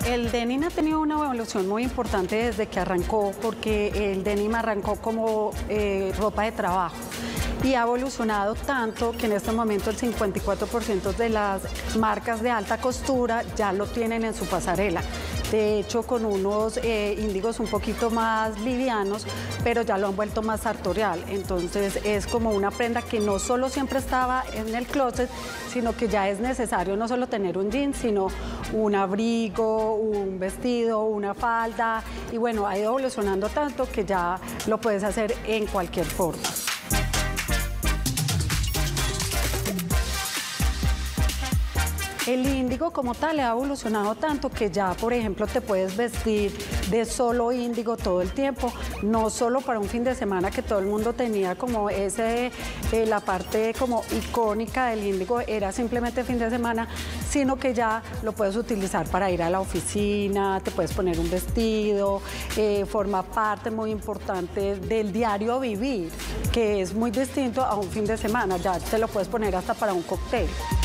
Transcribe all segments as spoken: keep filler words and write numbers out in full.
el denim ha tenido una evolución muy importante desde que arrancó, porque el denim arrancó como eh, ropa de trabajo y ha evolucionado tanto que en este momento el cincuenta y cuatro por ciento de las marcas de alta costura ya lo tienen en su pasarela. De hecho, con unos eh, índigos un poquito más livianos, pero ya lo han vuelto más sartorial. Entonces es como una prenda que no solo siempre estaba en el closet, sino que ya es necesario no solo tener un jean, sino un abrigo, un vestido, una falda. Y bueno, ha ido evolucionando tanto que ya lo puedes hacer en cualquier forma. El índigo como tal ha evolucionado tanto que ya, por ejemplo, te puedes vestir de solo índigo todo el tiempo, no solo para un fin de semana que todo el mundo tenía como ese, eh, la parte como icónica del índigo era simplemente fin de semana, sino que ya lo puedes utilizar para ir a la oficina, te puedes poner un vestido, eh, forma parte muy importante del diario vivir, que es muy distinto a un fin de semana, ya te lo puedes poner hasta para un cóctel.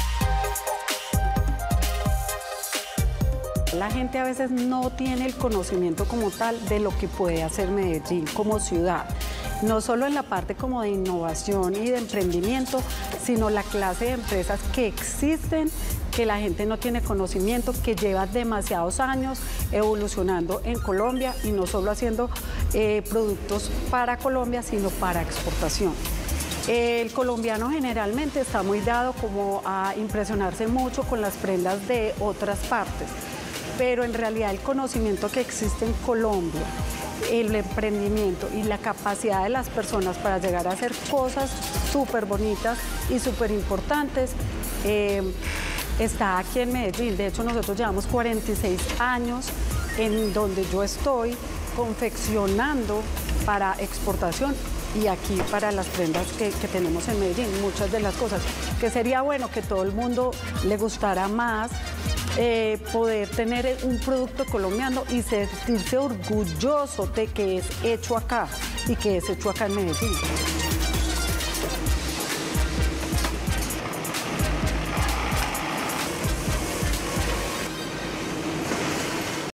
La gente a veces no tiene el conocimiento como tal de lo que puede hacer Medellín como ciudad. No solo en la parte como de innovación y de emprendimiento, sino la clase de empresas que existen, que la gente no tiene conocimiento, que lleva demasiados años evolucionando en Colombia y no solo haciendo eh, productos para Colombia, sino para exportación. El colombiano generalmente está muy dado como a impresionarse mucho con las prendas de otras partes, pero en realidad el conocimiento que existe en Colombia, el emprendimiento y la capacidad de las personas para llegar a hacer cosas súper bonitas y súper importantes eh, está aquí en Medellín. De hecho, nosotros llevamos cuarenta y seis años en donde yo estoy confeccionando para exportación y aquí para las prendas que, que tenemos en Medellín, muchas de las cosas, que sería bueno que todo el mundo le gustara más eh, poder tener un producto colombiano y sentirse orgulloso de que es hecho acá y que es hecho acá en Medellín.